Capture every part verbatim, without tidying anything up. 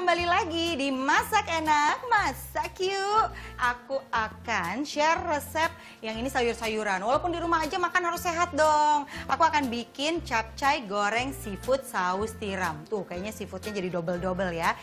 kembali lagi di Masak Enak, Masak Yuk. Aku akan share resep yang ini sayur-sayuran. Walaupun di rumah aja makan harus sehat dong. Aku akan bikin capcay goreng seafood saus tiram. Tuh kayaknya seafoodnya jadi double-double ya.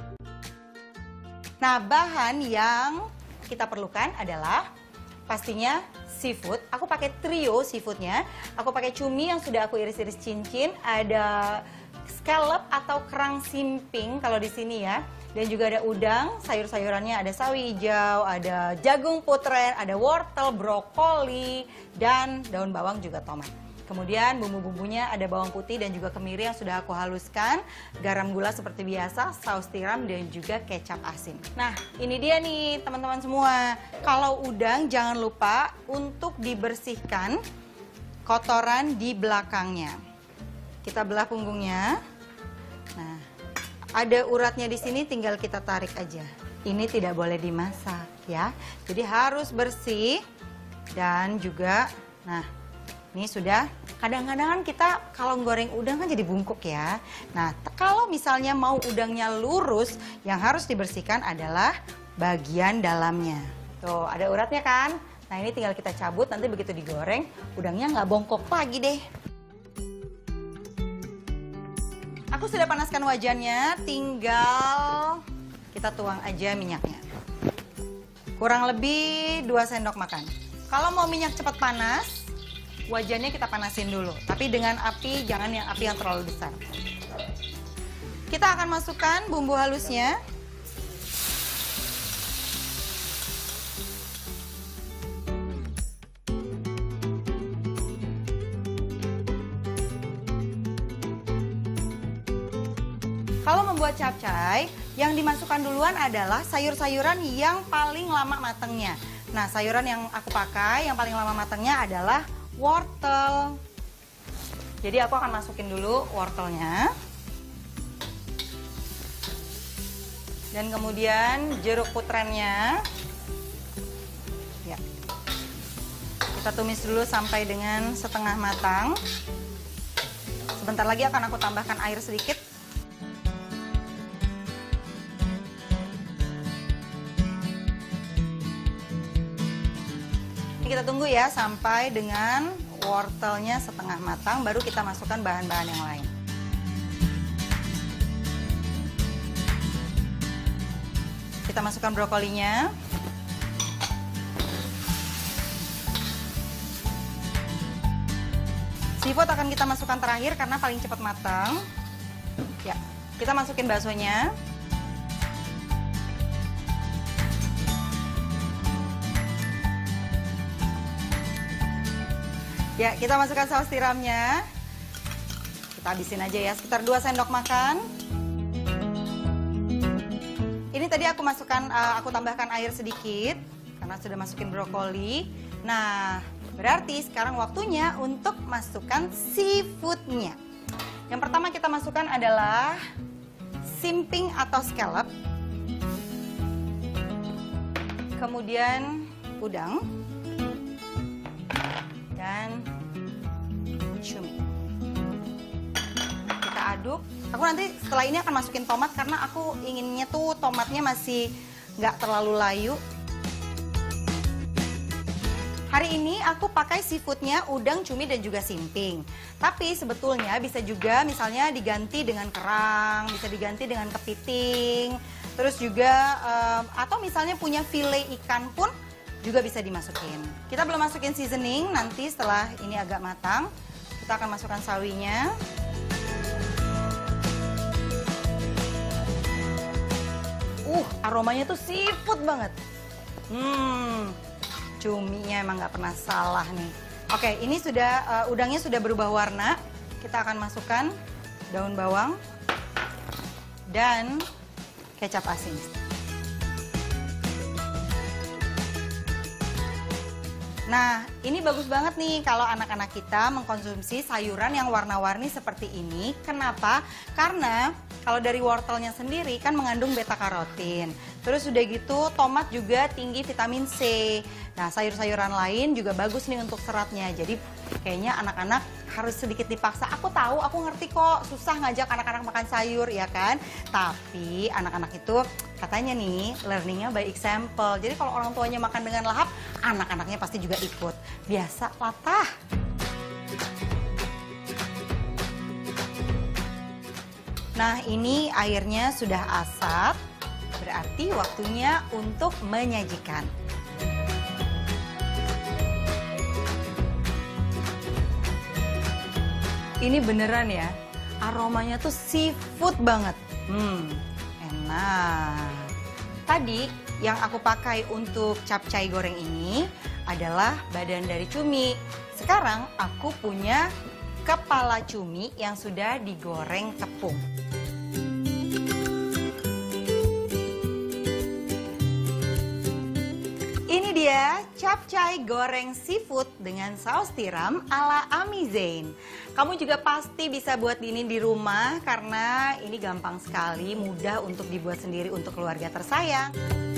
Nah, bahan yang kita perlukan adalah pastinya seafood. Aku pakai trio seafoodnya. Aku pakai cumi yang sudah aku iris-iris cincin. Ada scallop atau kerang simping kalau di sini ya. Dan juga ada udang, sayur-sayurannya ada sawi hijau, ada jagung putrem, ada wortel, brokoli, dan daun bawang juga tomat. Kemudian bumbu-bumbunya ada bawang putih dan juga kemiri yang sudah aku haluskan, garam gula seperti biasa, saus tiram dan juga kecap asin. Nah, ini dia nih teman-teman semua. Kalau udang jangan lupa untuk dibersihkan kotoran di belakangnya. Kita belah punggungnya. Nah, ada uratnya di sini tinggal kita tarik aja. Ini tidak boleh dimasak ya. Jadi harus bersih dan juga nah, ini sudah. Kadang-kadang kan kita kalau goreng udang kan jadi bungkuk ya. Nah, kalau misalnya mau udangnya lurus, yang harus dibersihkan adalah bagian dalamnya. Tuh, ada uratnya kan? Nah, ini tinggal kita cabut, nanti begitu digoreng, udangnya nggak bongkok lagi deh. Aku sudah panaskan wajannya, tinggal kita tuang aja minyaknya. Kurang lebih dua sendok makan. Kalau mau minyak cepat panas, wajannya kita panasin dulu. Tapi dengan api, jangan yang api yang terlalu besar. Kita akan masukkan bumbu halusnya. Kalau membuat capcay, yang dimasukkan duluan adalah sayur-sayuran yang paling lama matangnya. Nah, sayuran yang aku pakai yang paling lama matangnya adalah wortel. Jadi aku akan masukin dulu wortelnya. Dan kemudian jeruk putremnya. Ya. Kita tumis dulu sampai dengan setengah matang. Sebentar lagi akan aku tambahkan air sedikit. Ini kita tunggu ya sampai dengan wortelnya setengah matang, baru kita masukkan bahan-bahan yang lain. Kita masukkan brokolinya. Seafood akan kita masukkan terakhir karena paling cepat matang. Ya, kita masukin baksonya. Ya, kita masukkan saus tiramnya. Kita habisin aja ya, sekitar dua sendok makan. Ini tadi aku masukkan, uh, aku tambahkan air sedikit karena sudah masukin brokoli. Nah, berarti sekarang waktunya untuk masukkan seafoodnya. Yang pertama kita masukkan adalah simping atau scallop. Kemudian udang. Dan cumi. Kita aduk. Aku nanti setelah ini akan masukin tomat karena aku inginnya tuh tomatnya masih nggak terlalu layu. Hari ini aku pakai seafoodnya udang, cumi, dan juga simping. Tapi sebetulnya bisa juga misalnya diganti dengan kerang, bisa diganti dengan kepiting. Terus juga um, atau misalnya punya file ikan pun juga bisa dimasukin. Kita belum masukin seasoning, nanti setelah ini agak matang, kita akan masukkan sawinya. Uh, aromanya tuh seafood banget. Hmm, cuminya emang nggak pernah salah nih. Oke, ini sudah, uh, udangnya sudah berubah warna. Kita akan masukkan daun bawang dan kecap asin. Nah, ini bagus banget nih kalau anak-anak kita mengkonsumsi sayuran yang warna-warni seperti ini. Kenapa? Karena kalau dari wortelnya sendiri kan mengandung beta karotin. Terus udah gitu tomat juga tinggi vitamin C. Nah, sayur-sayuran lain juga bagus nih untuk seratnya. Jadi kayaknya anak-anak harus sedikit dipaksa. Aku tahu, aku ngerti kok, susah ngajak anak-anak makan sayur, ya kan? Tapi anak-anak itu katanya nih, learningnya by example. Jadi kalau orang tuanya makan dengan lahap, anak-anaknya pasti juga ikut. Biasa latah. Nah, ini airnya sudah asat, berarti waktunya untuk menyajikan. Ini beneran ya, aromanya tuh seafood banget. Hmm, enak. Tadi yang aku pakai untuk capcay goreng ini adalah badan dari cumi. Sekarang aku punya kepala cumi yang sudah digoreng tepung. Ini dia capcay goreng seafood dengan saus tiram ala Ami Zain. Kamu juga pasti bisa buat ini di rumah karena ini gampang sekali, mudah untuk dibuat sendiri untuk keluarga tersayang.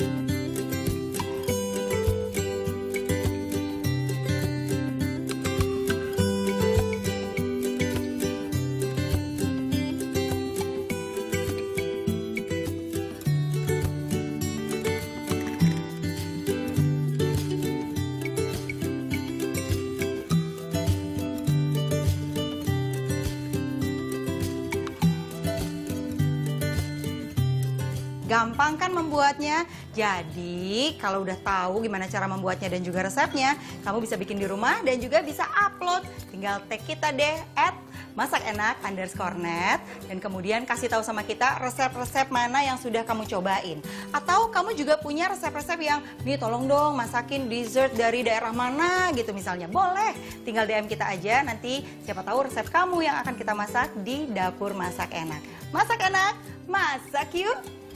Gampang kan membuatnya? Jadi kalau udah tahu gimana cara membuatnya dan juga resepnya, kamu bisa bikin di rumah dan juga bisa upload. Tinggal tag kita deh at masakenak underscore net dan kemudian kasih tahu sama kita resep-resep mana yang sudah kamu cobain. Atau kamu juga punya resep-resep yang, nih tolong dong masakin dessert dari daerah mana gitu misalnya. Boleh, tinggal D M kita aja, nanti siapa tahu resep kamu yang akan kita masak di Dapur Masak Enak. Masak enak, masak yuk!